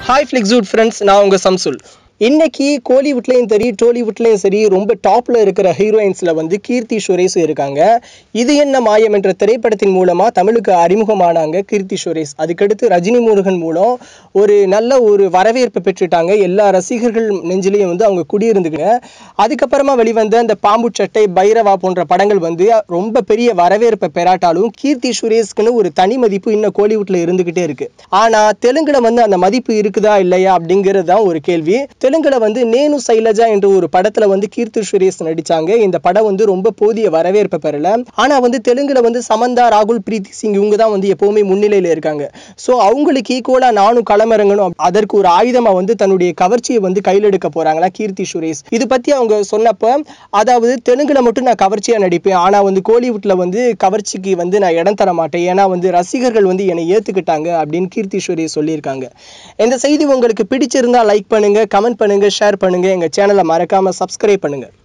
Hi ஃப்ளிக்ஸூட் friends, நான் உங்கள் சம்சுல். இன்னைக்கு கோலிவுட்லேயும் சரி டோலிவுட்லேயும் சரி ரொம்ப டாப்பில் இருக்கிற ஹீரோயின்ஸில் வந்து கீர்த்தி சுரேஷ் இருக்காங்க. இது என்ன மாயம் என்ற திரைப்படத்தின் மூலமாக தமிழுக்கு அறிமுகமானாங்க கீர்த்தி சுரேஷ். அதுக்கடுத்து ரஜினி முருகன் மூலம் ஒரு நல்ல ஒரு வரவேற்பு பெற்றுட்டாங்க. எல்லா ரசிகர்கள் நெஞ்சிலையும் வந்து அவங்க குடியிருந்துக்குங்க. அதுக்கப்புறமா வெளிவந்த அந்த பாம்பு சட்டை, பைரவா போன்ற படங்கள் வந்து ரொம்ப பெரிய வரவேற்பை பெறாட்டாலும் கீர்த்தி சுரேஷ்க்குன்னு ஒரு தனி மதிப்பு இன்னும் கோலிவுட்டில் இருந்துக்கிட்டே இருக்கு. ஆனால் தெலுங்குல வந்து அந்த மதிப்பு இருக்குதா இல்லையா அப்படிங்கிறது தான் ஒரு கேள்வி. தெலுங்குல வந்து நேனு சைலஜா என்ற ஒரு படத்துல வந்து கீர்த்தி சுரேஷ் நடிச்சாங்க. இந்த படம் வந்து ரொம்ப போதிய வரவேற்பை பெறல. ஆனா வந்து தெலுங்குல வந்து சமந்தா, ராகுல் பிரீத்தி சிங் இவங்க தான் வந்து எப்பவுமே முன்னிலையில இருக்காங்க. ஸோ அவங்களுக்கு ஈக்குவலா நானும் களமிறங்கணும், அதற்கு ஒரு ஆயுதமா வந்து தன்னுடைய கவர்ச்சியை வந்து கையில் எடுக்க போறாங்களா கீர்த்தி சுரேஷ். இது பத்தி அவங்க சொன்னப்ப, அதாவது தெலுங்குல மட்டும் நான் கவர்ச்சியா நடிப்பேன், ஆனா வந்து கோலிவுட்ல வந்து கவர்ச்சிக்கு வந்து நான் இடம் தர மாட்டேன், ஏன்னா வந்து ரசிகர்கள் வந்து என்னை ஏத்துக்கிட்டாங்க அப்படின்னு கீர்த்தி சுரேஷ் சொல்லியிருக்காங்க. இந்த செய்தி உங்களுக்கு பிடிச்சிருந்தா லைக் பண்ணுங்க, கமெண்ட் பண்ணுங்க, ஷேர் பண்ணுங்க. எங்க சேனலை மறக்காம சப்ஸ்கிரைப் பண்ணுங்க.